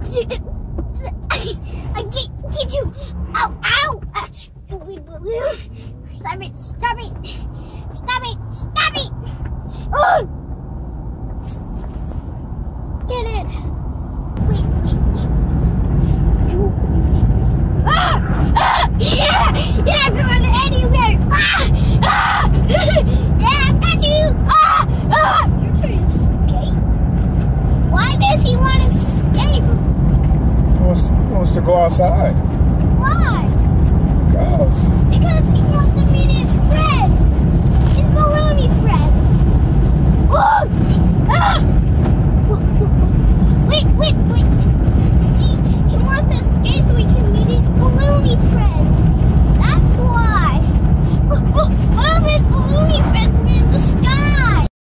I get you. Ow, ow. Stupid balloon. Stop it, stop it. Stop it, stop it. Oh. Get it. Wait. Ah! Ah! Yeah, come on, anywhere. Ah! Ah! Yeah, I got you. Ah! Ah! You're trying to escape. Why does he want to escape? He wants to go outside. Why? Because he wants to meet his friends. His balloony friends. Oh! Ah!